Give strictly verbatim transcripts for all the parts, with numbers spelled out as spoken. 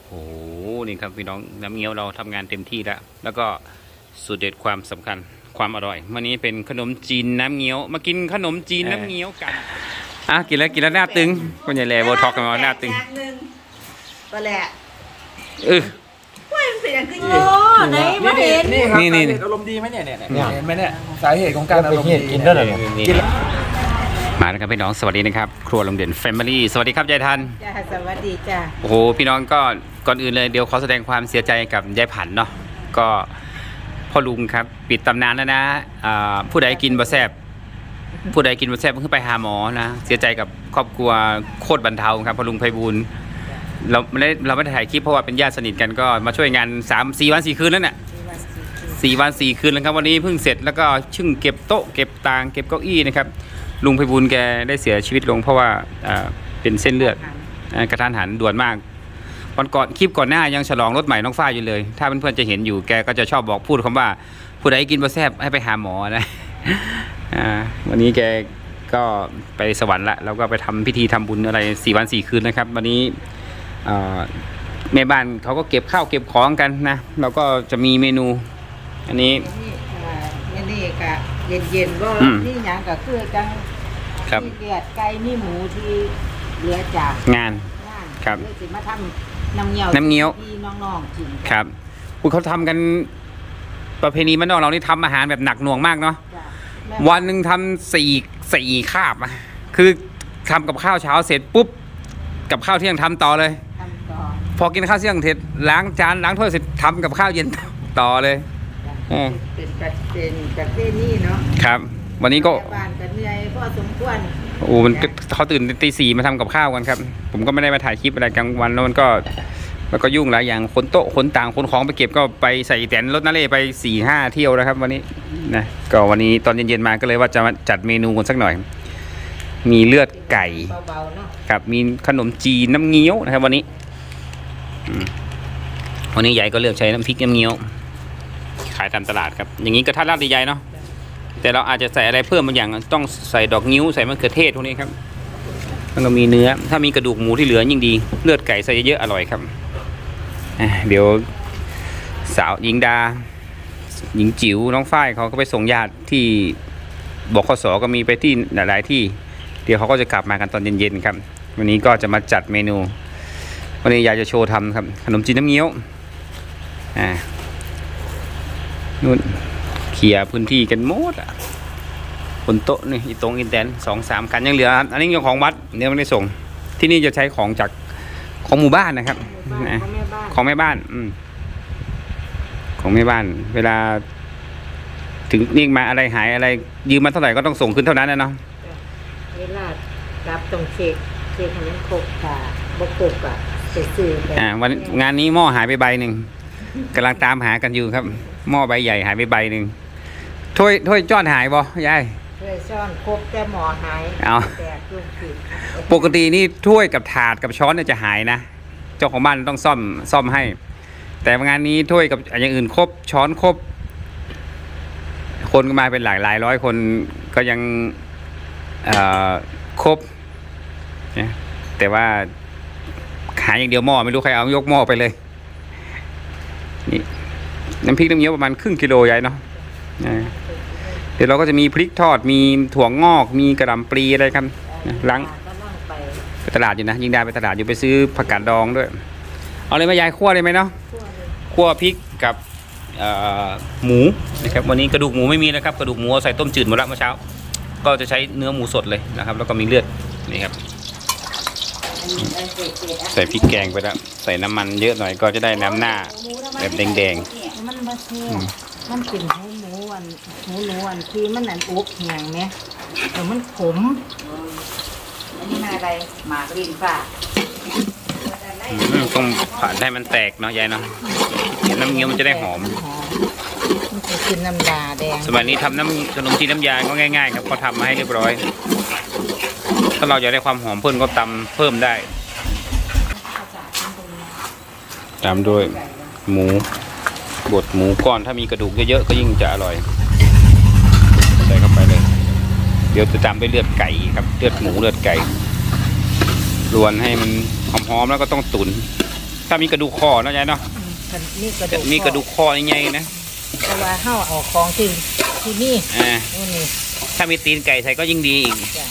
นี่ครับพี่น้องน้ำเงี้ยวเราทำงานเต็มที่แล้วแล้วก็สูตรเด็ดความสำคัญความอร่อยวันนี้เป็นขนมจีนน้ำเงี้ยวมากินขนมจีนน้ำเงี้ยวกันอ่ะกินแล้วกินแล้วหน้าตึงคนใหญ่แหล่โบท็อกกันมาหน้าตึงก็แหละเออว่ามันเป็นอย่างขึ้นโง่ไหนมาเห็นนี่ครับนี่นี่อารมณ์ดีไหมเนี่ยเนี่ยเห็นไหมเนี่ยสาเหตุของการอารมณ์ดีกินได้เลยกินมาแล้วครับพี่น้องสวัสดีนะครับครัวโรงเรียนแฟมิลี่สวัสดีครับยายทันจ้าสวัสดีจ้าโอ้โหพี่น้องก็ก่อนอื่นเลยเดี๋ยวขอแสดงความเสียใจกับยายผันเนาะก็พ่อลุงครับปิดตำนานแล้วนะผู้ใดกินบะแซบผู้ใดกินบะแซบเพิ่งไปหาหมอนะเสียใจกับครอบครัวโคตรบรรเทาครับพ่อลุงไพบูลย์เราไม่ได้เราไม่ได้ถ่ายคลิปเพราะว่าเป็นญาติสนิทกันก็มาช่วยงานสามสี่วันสี่คืนแล้วเนี่ยสี่วันสี่คืนแล้วครับวันนี้เพิ่งเสร็จแล้วก็ชึ่งเก็บโต๊ะเก็บตางเก็บเก้าอี้นะครับลุงไพบูลย์แกได้เสียชีวิตลงเพราะว่าเป็นเส้นเลือดกระทันหันด่วนมากวันก่อนคลิปก่อนหน้ายังฉลองรถใหม่น้องฝ้ายอยู่เลยถ้าเพื่อนๆจะเห็นอยู่แกก็จะชอบบอกพูดคำว่าผู้ใดกินบะแซบให้ไปหาหมอนะวันนี้แกก็ไปสวรรค์ละแล้วก็ไปทำพิธีทำบุญอะไรสี่วันสี่คืนนะครับวันนี้แม่บ้านเขาก็เก็บข้าวเก็บของกันนะเราก็จะมีเมนูอันนี้นี่นี่กะเย็นๆก็นี่อย่างก็คือจังมีเลือดไก่มีหมูที่เหลือจากงานครับสิมาทำน้ำเงี้ยวน้ำเงี้ยวที่น้องๆกินครับคุณเขาทำกันประเพณีบ้านนอกเรานี่ทำอาหารแบบหนักหน่วงมากเนาะวันหนึ่งทำสี่สี่คาบอ่ะคือทำกับข้าวเช้าเสร็จปุ๊บกับข้าวเที่ยงทำต่อเลยพอกินข้าวเที่ยงเสร็จล้างจานล้างถ้วยเสร็จทำกับข้าวเย็นต่อเลยเป็นเป็นประเพณีเนาะครับวันนี้ก็บ้านกันเหนื่อยพอสมควรโอ้มันเขาตื่นตีสี่มาทำกับข้าวกันครับผมก็ไม่ได้มาถ่ายคลิปอะไรกลางวันแล้วมันก็แล้วก็ยุ่งหลายอย่างขนโต๊ะขนต่างขนของไปเก็บก็ไปใส่แตนรถนาเล่ไปสี่ห้าเที่ยวแล้วครับวันนี้นะก็วันนี้ตอนเย็นๆมาก็เลยว่าจะมาจัดเมนูกันสักหน่อยมีเลือดไก่ครับมีขนมจีนน้ำเงี้ยวนะครับวันนี้วันนี้ใหญ่ก็เลือกใช้น้ำพริกน้ำเงี้ยวขายตามตลาดครับอย่างนี้กระทะราดใหญ่เนาะแต่เราอาจจะใส่อะไรเพิ่มบางอย่างต้องใส่ดอกงิ้วใส่มะเขือเทศพวกนี้ครับมันก็มีเนื้อถ้ามีกระดูกหมูที่เหลือยิ่งดีเลือดไก่ใส่เยอะๆอร่อยครับเดี๋ยวสาวหญิงดาหญิงจิ๋วน้องฝ้ายเขาก็ไปส่งญาติที่บขสก็มีไปที่หลายๆที่เดี๋ยวเขาก็จะกลับมากันตอนเย็นๆครับวันนี้ก็จะมาจัดเมนูวันนี้อยากจะโชว์ทำครับขนมจีนน้ำเงี้ยวอ่านู่นเคลียร์พื้นที่กันหมดอ่ะบนโต๊ะนี่อีตรงอินแดนสองสามคันยังเหลืออันนี้ยังของวัดเนี่ยไม่ได้ส่งที่นี่จะใช้ของจากของหมู่บ้านนะครับของแม่บ้านอืมของแม่บ้านเวลาถึงนี่มาอะไรหายอะไรยืมมาเท่าไหร่ก็ต้องส่งขึ้นเท่านั้นนะเนาะเวลารับตรงเช็คเช็คให้มันครบค่ะบกครบอ่ะไปซื้ออ่าวันงานนี้หม้อหายไปใบหนึ่งกำลังตามหากันอยู่ครับหม้อใบใหญ่หายไปใบหนึ่งถ้วยถ้วยจ้อนหายบ่ยายถ้วยช้อนครบแต่หม้อหายเอาปกตินี่ถ้วยกับถาดกับช้อนเนี่ยจะหายนะเจ้าของบ้านต้องซ่อมซ่อมให้แต่งานนี้ถ้วยกับอย่างอื่นครบช้อนครบคนก็มาเป็นหลายหลายร้อยคนก็ยังครบแต่ว่าหายอย่างเดียวหม้อไม่รู้ใครเอายกหม้อไปเลยนี่น้ำพริกน้ำเงี้ยวประมาณครึ่งกิโลใหญ่เนาะเดี๋ยวเราก็จะมีพริกทอดมีถั่วงอกมีกระหล่ำปลีอะไรครับล้างไปตลาดอยู่นะยิงได้ไปตลาดอยู่ไปซื้อผักกาดดองด้วยเอาเลยมายายคั่วเลยไหมเนาะคั่วพริกกับหมูนะครับวันนี้กระดูกหมูไม่มีนะครับกระดูกหมูใส่ต้มจืดหมดแล้วเมื่อเช้าก็จะใช้เนื้อหมูสดเลยนะครับแล้วก็มีเลือดนี่ครับใส่พริกแกงไปแล้วใส่น้ำมันเยอะหน่อยก็จะได้น้ำหน้าแบบแดงๆมันมาเท่มันกลิ่นหมูหมูอันหมูหนูอันที่มันอันอุบแห้งไหมแต่มันขมอันนี้มาอะไรหมากลิ้นฟ้าต้องผ่านให้มันแตกเนาะยายเนาะน้ำเงี้ยวมันจะได้หอมมันจะกินน้ำยาแดงสมัยนี้ทำน้ำขนมจีนน้ำยาก็ง่ายๆครับเขาทำมาให้เรียบร้อยถ้าเราอยากได้ความหอมเพิ่มก็ตำเพิ่มได้ตามด้วยหมูบดหมูก้อนถ้ามีกระดูกเยอะๆก็ยิ่งจะอร่อยใส่เข้าไปเลยเดี๋ยวจะตามด้วยเลือดไก่ครับเลือดหมูเลือดไก่รวนให้มันหอมๆแล้วก็ต้องตุ๋นถ้ามีกระดูกคอเนาะยายเนาะนี่กระดูกมีกระดูกคอใหญ่ๆนะเพราะว่าเฮาเอาของที่ที่นี่อ่านี่นี่ถ้ามีตีนไก่ใส่ก็ยิ่งดีอีกจ้ะ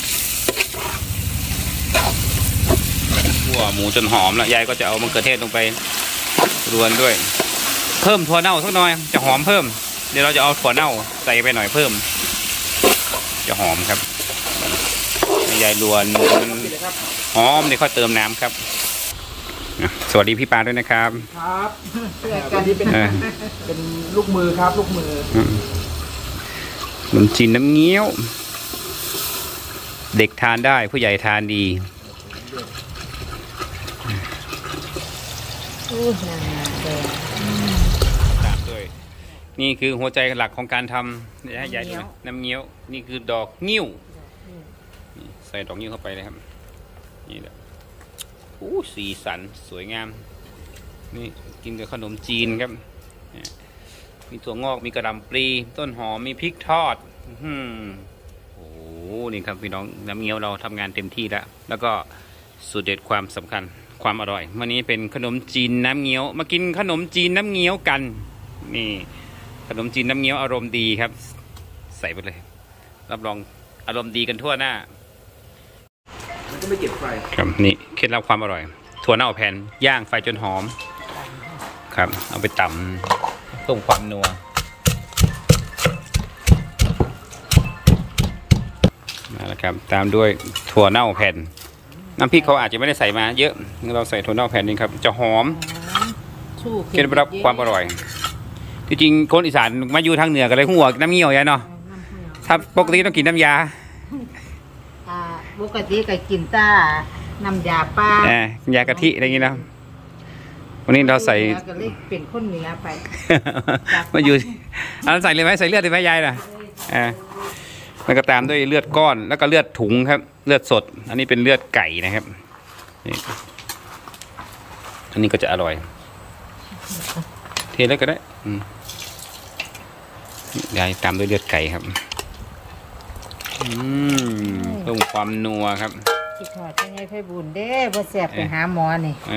ขั่วหมูจนหอมแล้วยายก็จะเอามะเขือเทศลงไปรวนด้วย เพิ่มถั่วเน่าสักหน่อยจะหอมเพิ่มเดี๋ยวเราจะเอาถั่วเน่าใส่ไปหน่อยเพิ่ม จะหอมครับยายรวนหอมเดี๋ยวค่อยเติมน้ำครับสวัสดีพี่ปาด้วยนะครับครับเพื่อกักัน นนี้เป็นเออเป็นลูกมือครับลูกมือขนมจีนน้ำเงี้ยว เด็กทานได้ผู้ใหญ่ทานดีอู้นานๆเลยตามด้วยนี่คือหัวใจหลักของการทำนี่ให้ยายดูนะน้ำเงี้ยวนี่คือดอกงิ้วนี่ใส่ดอกงิ้วเข้าไปเลยครับนี่แหละโอ้สีสันสวยงามนี่กินกับขนมจีนครับเนี่ยมีถั่วงอกมีกระหล่ำปลีต้นหอมมีพริกทอดอืมโอ้นี่ครับพี่น้องน้ำเงี้ยวเราทำงานเต็มที่แล้วแล้วก็สูตรเด็ดความสำคัญความอร่อยวันนี้เป็นขนมจีนน้ำเงี้ยวมากินขนมจีนน้ำเงี้ยวกันนี่ขนมจีนน้ำเงี้ยวอารมณ์ดีครับใส่ไปเลยรับรองอารมณ์ดีกันทั่วหน้ามันก็ไม่เก็บไฟครับนี่เคล็ดลับความอร่อยถั่วเน่าแผ่นย่างไฟจนหอมครับเอาไปตำต้มความนัวมาแล้วครับตามด้วยถั่วเน่าแผ่นน้ำพริกเขาอาจจะไม่ได้ใส่มาเยอะเราใส่ถั่วเน่าแผ่นนี่ครับจะหอมสู้เคล็ดลับความอร่อยที่จริงคนอีสานมาอยู่ทางเหนือกันเลยหัวน้ำเงี้ยวยายเนาะถ้าปกติต้องกินน้ำยาอ่าปกติก็กินต้าน้ำยาป้าเออยากะทิอะไรอย่างงี้นะวันนี้เราใส่ก็เลยเป็นคนเหนือไปมาอยู่อันใส่เลยไหมใส่เลือดเลยไหมยายน่ะอ่าแล้วก็ตามด้วยเลือดก้อนแล้วก็เลือดถุงครับ เลือดสด อันนี้เป็นเลือดไก่นะครับนี่อันนี้ก็จะอร่อยเทแล้วก็ได้อืมยายตามด้วยเลือดไก่ครับอืมเพิ่มความนัวครับคิดทอดยังไงไพบุญเด้บ่แซ่บไปหาหมอนี่เอ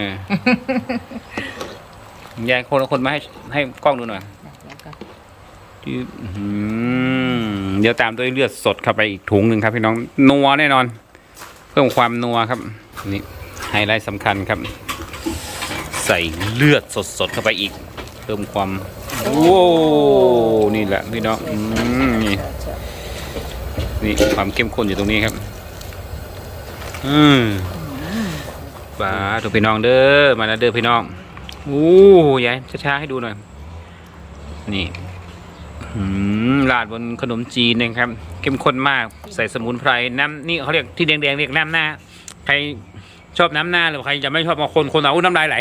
อยายคนละคนมาให้ให้กล้องดูหน่อยแล้วก็ที่อื้อหือเดี๋ยวตามด้วยเลือดสดเข้าไปอีกถุงหนึ่งครับพี่น้องนัวแน่นอน เพิ่มความนัวครับนี่ไฮไลท์สำคัญครับ ใส่เลือดสดๆเข้าไปอีก เพิ่มความโอ้นี่แหละพี่น้องอืมนี่นี่ความเข้มข้นอยู่ตรงนี้ครับอืมปลาถูกพี่น้องเด้อมาแล้วเด้อพี่น้องโอ้ยายช้าๆให้ดูหน่อยนี่อืมราดบนขนมจีนนะครับเข้มข้นมากใส่สมุนไพรน้ำนี่เขาเรียกที่แดงๆเรียกน้ำหน้าใครชอบน้ำหน้าหรือใครจะไม่ชอบบางคนคนเอาน้ำลายไหล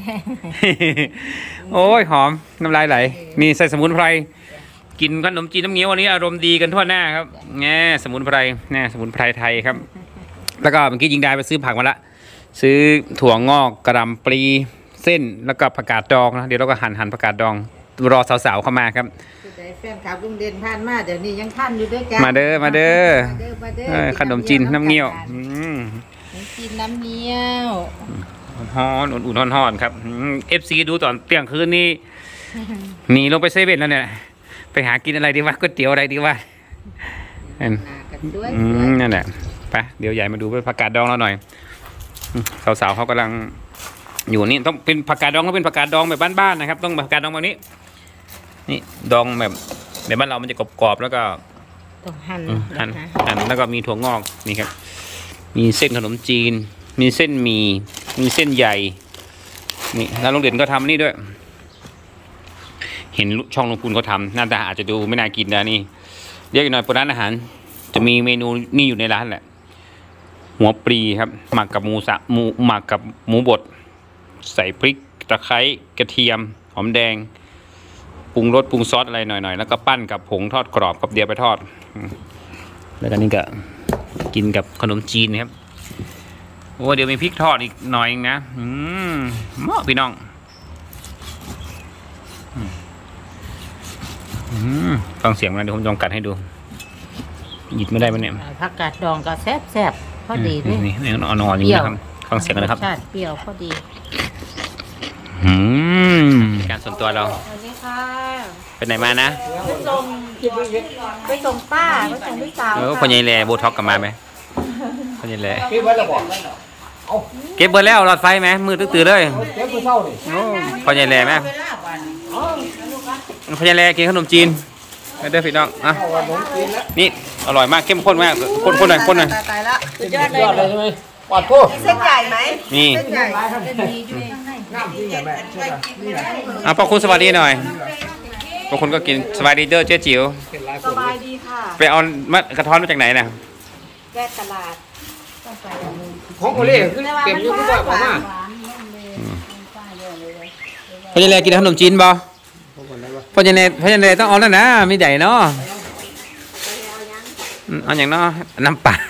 โอ้ยหอมน้ำลายไหลนี่ใส่สมุนไพรกินขนมจีนน้ำเงี้ยววันนี้อารมณ์ดีกันทั่วหน้าครับแง่สมุนไพรแง่สมุนไพรไทยครับ แล้วก็เมื่อกี้ยิงได้ไปซื้อผักมาละซื้อถั่วงอกกระหล่ำปลีเส้นแล้วก็ผักกาดดองนะเดี๋ยวเราก็หั่นหั่นผักกาดดองรอสาวๆเข้ามาครับคือได้แฟนคลับลุงเด่นผ่านมาเดี๋ยวนี้ยังทันอยู่ด้วยกันมาเด้อมาเด้อมาเด้อมาเด้อเออขนมจีนน้ำเงี้ยวอืมขนมจีนน้ำเงี้ยวฮ้อนอุ่นๆฮ้อนๆครับเอฟซีดูตอนเที่ยงคืนนี้หนีลงไปเซเว่นแล้วเนี่ยไปหากินอะไรดีวะก๋วยเตี๋ยวอะไรดีวะอืมหน้ากันสวยอืมนั่นแหละไปเดี๋ยวใหญ่มาดูผักกาดดองเราหน่อยอืมสาวๆเขากำลังอยู่นี่ต้องเป็นผักกาดดองก็เป็นผักกาดดองแบบบ้านๆนะครับ ต้องผักกาดดองแบบนี้นี่ดองแบบแบบบ้านเรามันจะกรอบๆแล้วก็ต้องหั่นอืมหั่นนะคะหั่นแล้วก็มีถั่วงอกนี่ครับ มีเส้นขนมจีน มีเส้นหมี่มีเส้นใหญ่นี่แล้วลุงเด่นก็ทำนี่ด้วย เห็นช่องลุงพูนเขาทำหน้าตาอาจจะดูไม่น่ากินนะนี่เรียกอีกหน่อยเปิดร้านอาหาร จะมีเมนูนี่อยู่ในร้านแหละ หัวปลีครับหมักกับหมูสะหมูหมักกับหมูบดใส่พริกตะไคร้กระเทียมหอมแดงปรุงรสปรุงซอสอะไรหน่อยๆแล้วก็ปั้นกับผงทอดกรอบกับเดียวไปทอดอืมแล้วก็นี่ก็กินกับขนมจีนครับโอ้เดี๋ยวมีพริกทอดอีกหน่อยนะอืมเหมาะพี่น้องอืมอืมฟังเสียงนะเดี๋ยวผมลองกัดให้ดูหยิบไม่ได้ปะเนี่ยผักกาดดองก็แซ่บแซ่บๆพอดีด้วยนี่นี่อ่อนๆอย่างนี้นะครับฟังเสียงกันนะครับรสชาติเปรี้ยวพอดีอืมการส่วนตัวเราสวัสดีค่ะเป็นไหนมานะไปส่งไปส่งป้าไปส่งพี่สาวเออค่ะพ่อใหญ่แลโบท็อกกลับมาไหมพ่อใหญ่แลพี่ไว้แล้วบอกเก็บเบอร์แล้วหลอดไฟไหมมือตื้อๆเลยเจ๊กูเศร้าดิโอ้พ่อใหญ่แลไหมพ่อใหญ่แลกินขนมจีนไปเด้อพี่น้องอ่ะเอาวันน้องกินแล้วนี่อร่อยมากเข้มข้นมากคนคนหน่อยคนหน่อยตายละสุดยอดยอดเลเลยยใช่ไหมปอดกูเส้นใหญ่ไหมนี่เส้นใหญ่เป็นดีด้วยน้ำที่อย่างแม่ใช่ไหมนี่แหละอ่ะพ่อคุณสวัสดีหน่อยพ่อคุณก็กินสวัสดีเด้อเจ๊จิ๋วเป็นลายสบายดีค่ะไปเอามากระท้อนมาจากไหนน่ะแยกตลาดของโอเล่คือเก็บอยู่ที่บ้านผมอ่ะพ่อใหญ่แลกินขนมจีนบ่พ่อใหญ่แลพ่อใหญ่แลต้องเอาแล้วนะมีใหญ่เนาะอืมเอาอย่างเนาะน้ำปลา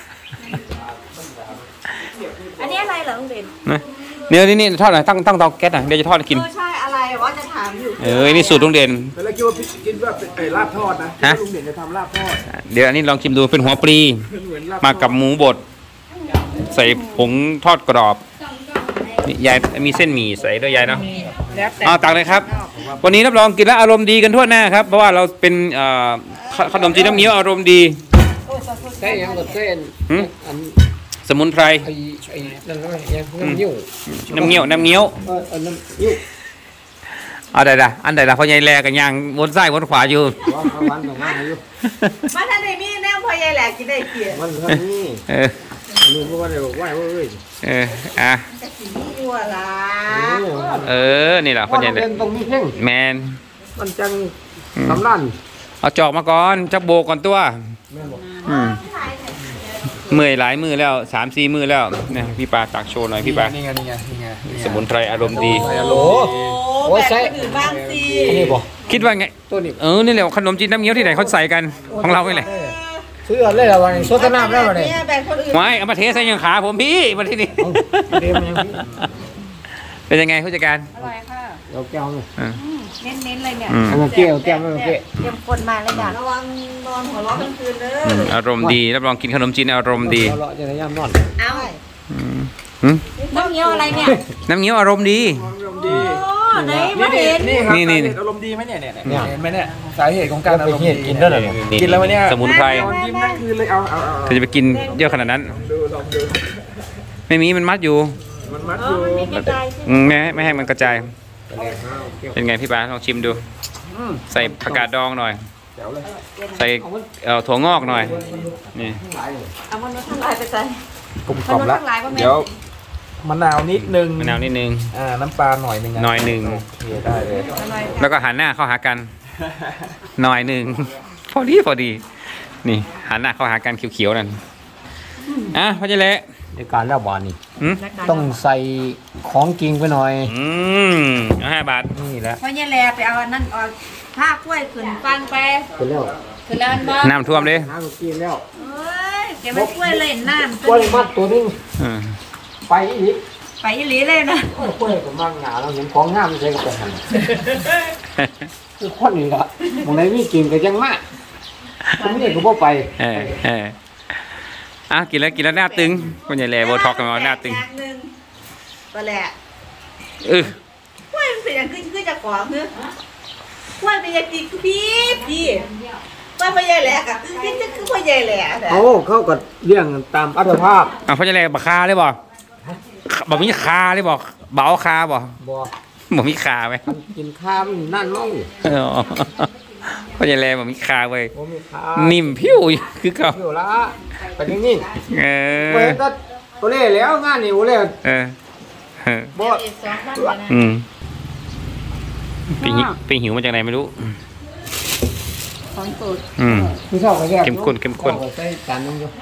อันนี้อะไรเหรอลุงเด่นนะเดี๋ยวนี่นี่ทอดหน่อยตั้งตั้งเตาแก๊สหน่อยเดี๋ยวจะทอดให้กินเออใช่อะไรว่าจะถามอยู่เออนี่สูตรลุงเด่นแล้วคิดว่ากินว่าเป็นไอ้ลาบทอดนะฮะลุงเด่นจะทำลาบทอดเดี๋ยวอันนี้ลองชิมดูเป็นหัวปลีเหมือนลาบมากับหมูบดใส่ผงทอดกรอบนี่ยายมีเส้นหมี่ใส่ด้วยยายเนาะแล้วแต่เอาตักเลยครับ วันนี้รับรองกินแล้วอารมณ์ดีกันทั่วหน้าครับเพราะว่าเราเป็นเอ่อขขนมจีนน้ำเงี้ยวอารมณ์ดีใส่ยังกับเส้นหืมอันสมุนไพรไอ้ไอ้นั่นก็ยังน้ำยิ้วน้ำเงี้ยวน้ำเงี้ยวเอออันน้ำยิ้วเอาใดละอันใดละพ่อใหญ่แลกันยางวนซ้ายวนขวาอยู่ว่าเอาวันของมันอยู่มาท่านไหนมีแนวพอยายแหลกกินได้เกียรมันเท่านี้เออลุงก็ว่าได้บอกว่าเว้ยเอออ่ะจะกินนี่ดีกว่าล่ะเออนี่แหละพ่อใหญ่แลเป็นตรงนี้เพ่งแมนมันจังสำลันเอาจอกมาก่อนจักโบกก่อนตัวแม่บอกอืมเมื่อยหลายมือแล้วสามสี่มือแล้วเนี่ยพี่ปลาตักโชว์หน่อยพี่ปลานี่ไงนี่ไงนี่ไงสมุนไพรอารมณ์ดีโอ้โหแบ่งคนอื่นบ้างสิอันนี้บอกคิดว่าไงตัวนี้เออนี่แหละขนมจีนน้ำเงี้ยวที่ไหนเขาใส่กันของเราไม่แหละซื้ออะไรละวันนี้โซตน้ำแล้ววันนี้แบ่งคนอื่นไม่เอามาเทใส่ยังขาผมพี่มาที่นี่เดี๋ยวมันยังเป็นยังไงผู้จัดการอร่อยค่ะเอาแก้วเลยอ่าเน้นๆเลยเนี่ยอืมเอาแก้วแก้วไม่โอเคเตรียมคนมาเลยจ้ะระวังนอนหัวเราะกลางคืนเด้อืมออารมณ์ดีรับรองกินขนมจีนอารมณ์ดีเราจะได้ย่ำนอนเอาอืมอืมน้ำเงี้ยวอะไรเนี่ยน้ำเงี้ยวอารมณ์ดีอารมณ์ดีโอ้ไหนมาเห็นนี่ครับนี่นี่อารมณ์ดีไหมเนี่ยเนี่ยเห็นไหมเนี่ยสาเหตุของการอารมณ์ดีกินได้เลยกินแล้ววันนี้สมุนไพรนอนยิ้มทั้งคืนเลยเอาเอาเอาเธอจะไปกินเยอะขนาดนั้นดูลองดูไม่มีมันมัดอยู่มันมัดเออยู่อมันมีกระจายใช่ไหมอืมไม่ให้ไม่ให้มันกระจายเป็นไงพี่ปลาลองชิมดู ใส่ผักกาดดองหน่อยเดี๋ยวเลยใส่เอ่อถั่วงอกหน่อยนี่เอามันมาทั้งลายไปใส่กลมกล่อมละมันลดทั้งหลายว่าแม่เดี๋ยวมะนาวนิดนึงมะนาวนิดนึงอ่าน้ำปลาหน่อยนึงะหน่อยหนึ่งโอเคได้เลยอร่อยแล้วก็หันหน้าเข้าหากันหน่อยหนึ่งพอดีพอดี นี่หันหน้าเข้าหากันเขียวๆนั่นอ่ะพ่อเจเละในการแล้วบานนี่อืมต้องใส่ของกิงไปหน่อยอืมเอาห้าบาทนี่แหละเพราะเนี่ยแหลไปเอาอันนั่นออกผ้ากล้วยขึ้นฟังไปเป็นแล้วขึ้นแล้วบ่น้ำท่วมเลยน้ำกินแล้วเอ้ยแกไม่กล้วยเลยน้ำกล้วยมัดตัวนึงอืมไปอีกไปอีหลีเลยนะโอ้ยกล้วยกับมังหนาเราเห็นของงามใส่กับหันคือคนนี่ละมองไหนมีกินก็ยังมากคนนี้ก็บ่ไปเออเอออ่ะกินแล้วกินแล้วหน้าตึงคนใหญ่แหล่โบท็อกกันมาหน้าตึงอย่างหนึ่งก็แหละเออกล้วยมันเป็นอย่างขึ้นขึ้นจากขวาเนื้อกล้วยเป็นอย่างตีพี่พี่กล้วยพ่อใหญ่แหลกอ่ะคือจะคือพ่อใหญ่แหลกแต่เขาเขาก็เลี้ยงตามอัตภาพอ่ะพ่อใหญ่แหล่บักคาเลยบ่บ่มีคาเลยบ่เบาคาบ่บ่บ่มีคาไหมมันกินข้าวมันนั่นเมาอ๋อพ่อใหญ่แหล่บ่มีคาเว้ยบ่มีข้าวนิ่มผิวอยู่คือเก่าอยู่ละไปนิ่งเอๆอเว้ยก็โอเล่แล้วงานนี่โอเล่เออเออบ่อีกสองพันเลยนะอืมไปหิไปหิวมาจากไหนไม่รู้ของสูตรอืมคือชอบก็แยกเข้มข้นเข้มข้นใส่จานนึงอยู่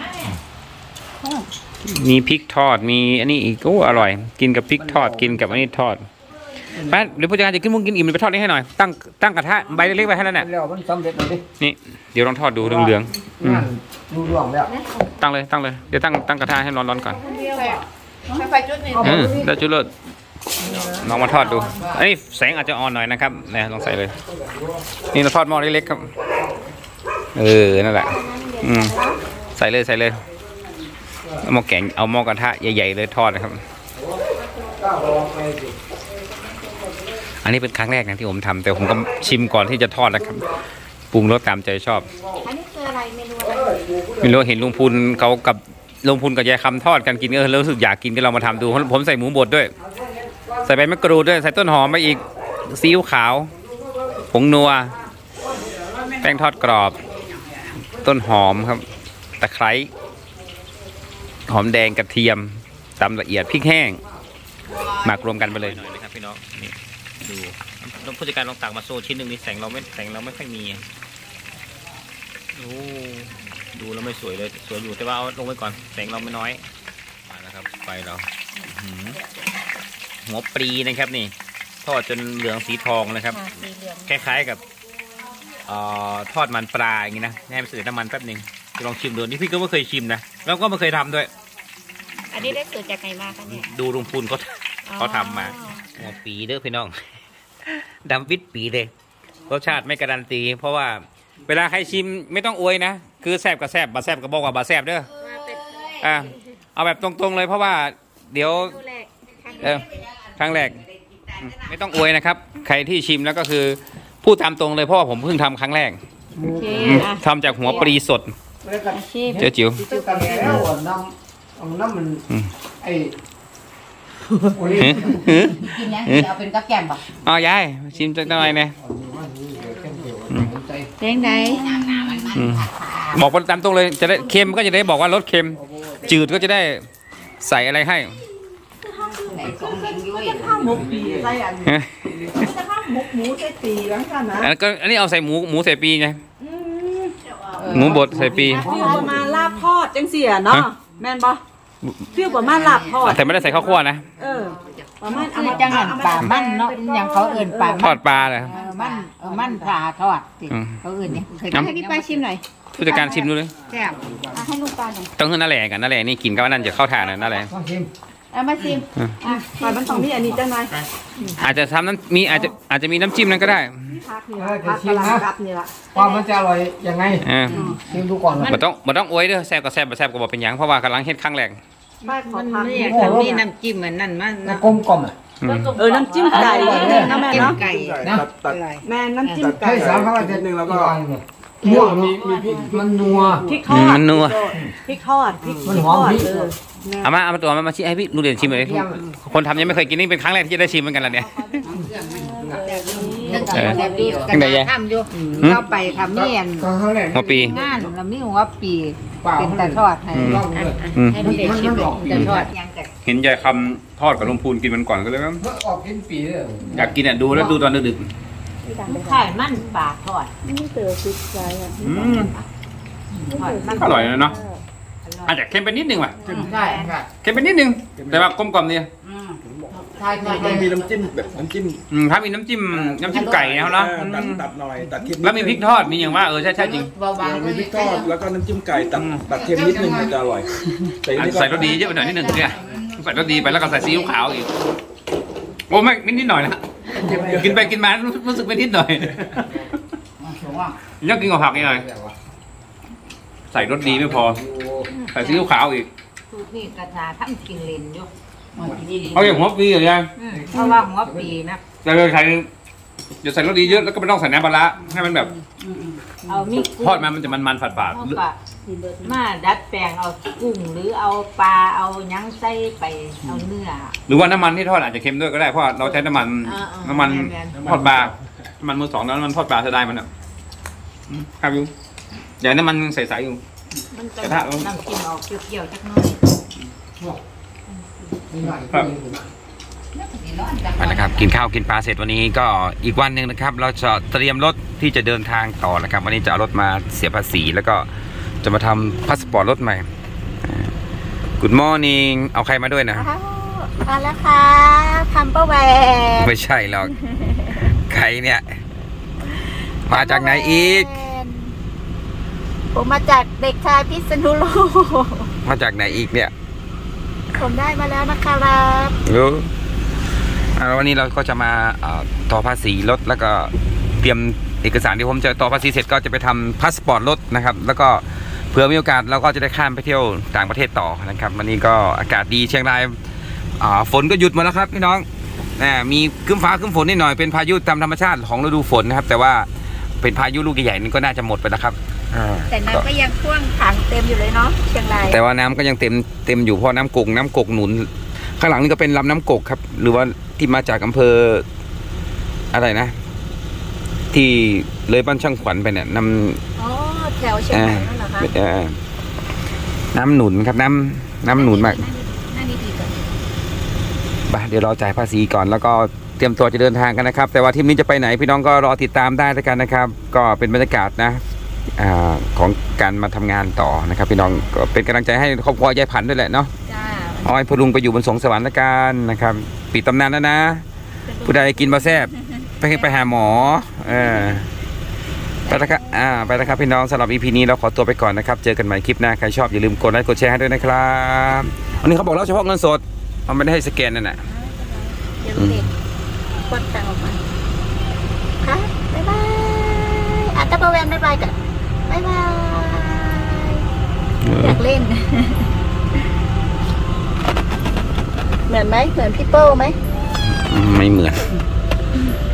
มีพริกทอดมีอันนี้อีกโอ้อร่อย กินกับพริกทอดกินกับอันนี้ทอดแป๊บเดี๋ยวผู้จัดการจะขึ้นมุ้งกินอิ่มไปทอดนี่ให้หน่อยตั้งตั้งกระทะใบเล็กๆไว้ให้แล้วเนี่ยแล้วมันสำเร็จแล้วดินี่เดี๋ยวลองทอดดูเหลืองๆอืมงานดูร่วงแล้วตั้งเลยตั้งเลยเดี๋ยวตั้งตั้งกระทะให้ร้อนๆก่อนไฟไฟจุดนี่เออแล้วจุดเลิศลองมาทอดดูอันนี้แสงอาจจะอ่อนหน่อยนะครับเนี่ยลองใส่เลย นี่เราทอดหม้อเล็กๆครับเออนั่นแหละอืมใส่เลยใส่เลยเอาหม้อแกงเอาหม้อกระทะใหญ่ๆเลยทอดนะครับอันนี้เป็นครั้งแรกนะที่ผมทำแต่ผมก็ชิมก่อนที่จะทอดนะครับปรุงรสตามใจชอบอันนี้คืออะไรเมนูอะไรไม่รู้เห็นลุงพูนเขากับลุงพูนกับยายคำทอดกันกินเออรู้สึกอยากกินก็ลองมาทำดูผมใส่หมูบดด้วยใส่ใบมะกรูดด้วยใส่ต้นหอมไปอีกซีอิ๊วขาวผงนัวแป้งทอดกรอบต้นหอมครับตะไคร้หอมแดงกระเทียมตำละเอียดพริกแห้งหมักรวมกันไปเลยหน่อยนะครับพี่น้องนี่ดูต้องผู้จัดการลองตักมาโซ่ชิ้นหนึ่งนี่แสงเราไม่แสงเราไม่ค่อยมีโอ้ดูแล้วไม่สวยเลยสวยอยู่แต่ว่าเอาลงไว้ก่อนแสงเราไม่น้อยมาแล้วครับไฟเราหัวปลีนะครับนี่ทอดจนเหลืองสีทองนะครับคล้ายๆกับทอดมันปลาอย่างนี้นะให้มันเสด็จน้ำมันแป๊บหนึ่งจะลองชิมดูนี่พี่ก็ไม่เคยชิมนะแล้วก็ไม่เคยทำด้วยอันนี้ได้สูตรจากไหนมาคะเนี่ยดูลุงพูนเขาเขาทำมาหัวปีเด้อพี่น้องดำวิดปีเลยรสชาติไม่การันตีเพราะว่าเวลาใครชิมไม่ต้องอวยนะคือแซบกับแซบบาแซบกับบอกว่าบาแซบเด้ออ่าเอาแบบตรงๆเลยเพราะว่าเดี๋ยวเออครั้งแรกไม่ต้องอวยนะครับใครที่ชิมแล้วก็คือพูดตามตรงเลยเพราะว่าผมเพิ่งทำครั้งแรกทำจากหัวปลีสดเจ้าจิ๋วน้ำมันไอ้กินยังเอาเป็นกับแกมป่ะอ๋อยายชิมจังหน่อยเนี่ยเพลงไหนบอกตามตรงเลยจะได้เค็มก็จะได้บอกว่ารสเค็มจืดก็จะได้ใส่อะไรให้ข้าวหมกปีใส่อันจะข้าวหมกหมูใส่ปีแล้วกันนะอันก็อันนี้เอาใส่หมูหมูใส่ปีไงหมูบดใส่ปีฟิวประมาณลาบทอดจังเสียเนาะแม่นปะฟิวประมาณลาบทอดแต่ไม่ได้ใส่ข้าวคั่วนะเออประมาณคือจังหันปลามันเนาะอย่างเขาเอื่นปลาทอดปลาเลยมันมันปลาทอดเขาเอื่นเนี่ยเคยให้พี่ป้าชิมหน่อยผู้จัดการชิมดูเลยแซ่บให้ลูกตาหน่อยต้องขึ้นนั่นแหละกันนั่นแหละนี่กินก็ว่านั่นจะเข้าทานนั่นแหละเอามาชิมอ่ะปลามันต้องมีอันนี้จังไงอาจจะทำน้ำมีอาจจะอาจจะมีน้ำจิ้มนั้นก็ได้พักนี่พักกำลังรับนี่ละว่ามันจะอร่อยยังไงชิมดูก่อนมันต้องมันต้องอวยด้วยแซ่บกับแซ่บกับแซ่บกับบอกเป็นยังเพราะว่ากำลังเฮ็ดครั้งแรกมันมีน้ำจิ้มเหมือนนั่นมันกลมกลมอ่ะเออน้ำจิ้มไก่น้ำแม่เนาะไก่นะแม่น้ำจิ้มไก่ให้สามข้าวเจ็ดหนึ่งแล้วก็นัวมีมีพริกมันนัวพริกทอดมันนัวพริกทอดพริกมันหอมพริกเอามาเอามาตัวมามาชิมให้พี่ลูกเด่นชิมเลยคนทำยังไม่เคยกินนี่เป็นครั้งแรกที่จะได้ชิมเหมือนกันแล้วเนี่ยตั้งแต่ทำอยู่เข้าไปทำเมียนหัวปีงานแล้วมีหัวปีเป็นแต่ทอดให้ให้ลูกเด่นชิมแต่ทอดเห็นยายคำทอดกับลุงพูนกินมันก่อนก็เลยว่าออกกินปีเลยอยากกินอ่ะดูแล้วดูตอนดึกไข่มันปลาทอดนี่เต๋อติดใจอ่ะอร่อยเลยเนาะอาจจะเค็มไปนิดนึงว่ะใช่เค็มไปนิดนึงแต่ว่ากลมกล่อมดีใช่ต้องมีน้ำจิ้มแบบน้ำจิ้มถ้ามีน้ำจิ้มน้ำจิ้มไก่นะเนาะตัดหน่อยตัดเค็มแล้วมีพริกทอดมีอย่างว่าเออใช่ใช่จริงมีพริกทอดแล้วก็น้ำจิ้มไก่ตัดตัดเค็มนิดนึงมันจะอร่อยใส่รสดีเยอะไปหน่อยนิดนึงเนี่ยใส่รสดีไปแล้วก็ใส่ซีอิ๊วขาวอีกโอ้ไม่นิดหน่อยนะกินไปกินมารู้สึกไม่นิดหน่อยยังกินกับผักอีกหน่อยใส่รสดีไม่พอใส่ซีอิ๊วขาวอีกสูตรนี่กระชาทั้งกินเลนอยู่เขาอย่างหัวปีอย่างเงี้ยเพราะว่าหัวปีนะจะเลยใส่จะใส่รสดีเยอะแล้วก็ไม่ต้องใส่น้ำปลาให้มันแบบเอามีทอดมามันจะมันๆฝาดๆมาดัดแปลงเอากุ้งหรือเอาปลาเอายังใส่ไปเอาเนื้อหรือว่าน้ำมันที่ทอดอาจจะเค็มด้วยก็ได้เพราะเราใช้น้ำมันน้ำมันทอดปลาน้ำมันมือสองแล้วน้ำมันทอดปลาจะได้มันอ่ะครับยูเดี๋ยวน้ำมันใสๆอยู่มันจะน้ำจิ้มออกเปรี้ยวๆจักหน่อยครับนะครับกินข้าวกินปลาเสร็จวันนี้ก็อีกวันหนึ่งนะครับเราจะเตรียมรถที่จะเดินทางต่อนะครับวันนี้จะเอารถมาเสียภาษีแล้วก็จะมาทำพาสปอร์ตรถใหม่ Good morning เอาใครมาด้วยนะมาแล้วค่ะทำประแวงไม่ใช่หรอกใครเนี่ยมาจากไหนอีกผมมาจากเด็กชายพิษณุโลกมาจากไหนอีกเนี่ยผมได้มาแล้วนะครับรู้วันนี้เราก็จะมาต่อภาษีรถแล้วก็เตรียมเอกสารที่ผมจะต่อภาษีเสร็จก็จะไปทำพาสปอร์ตรถนะครับแล้วก็เผื่อมีโอกาสเราก็จะได้ข้ามไปเที่ยวต่างประเทศต่อนะครับวันนี้ก็อากาศดีเชียงรายฝนก็หยุดมาแล้วครับพี่น้องอ่ามีครึ้มฟ้าครึ้มฝนนิดหน่อยเป็นพายุตามธรรมชาติของฤดูฝนนะครับ แต่ว่าเป็นพายุลูกใหญ่ๆนี่ก็น่าจะหมดไปแล้วครับอ่าแต่น้ำก็ยังท่วมขังเต็มอยู่เลยเนาะเชียงรายแต่ว่าน้ำก็ยังเต็มเต็มอยู่เพราะน้ำกกน้ำกกหนุน ข้างหลังนี่ก็เป็นลำน้ำกกครับ หรือว่าที่มาจากอำเภออะไรนะ ที่เลยบ้านช่างขวัญไปเนี่ยน้ำอ๋อแถวเชียงรายนั่นเหรอคะเอ่อน้ำหนุนครับน้ำน้ำหนุนมากนั่นดีๆก่อนไปเดี๋ยวเราจ่ายภาษีก่อนแล้วก็เตรียมตัวจะเดินทางกันนะครับ แต่ว่าทริปนี้จะไปไหนพี่น้องก็รอติดตามได้แล้วกันนะครับ ก็เป็นบรรยากาศนะอาของการมาทำงานต่อนะครับ พี่น้องก็เป็นกำลังใจให้ครอบครัวยายผันด้วยแหละเนาะจ้าเอาให้พลุงไปอยู่บนสวงสวรรค์ละกันนะครับปิดตำนานแล้วนะ ผู้ใดกินบะแซ่บไปไปหาหมอเออไปแล้วครับอ่าไปแล้วครับพี่น้องสำหรับ อี พี นี้เราขอตัวไปก่อนนะครับเจอกันใหม่คลิปหน้าใครชอบอย่าลืมกดไลค์กดแชร์ให้ด้วยนะครับวันนี้เขาบอกเราเฉพาะเงินสดเขาไม่ได้ให้สแกนนั่นแหละเดี๋ยวเด็กกดตังออกมาค่ะบ๊ายบายอ่ะตะเบแวนบ๊ายบายกันบ๊ายบายอยากเล่น เหมือนไหมเหมือนพี่เปิ้ลไหมไม่เหมือนเ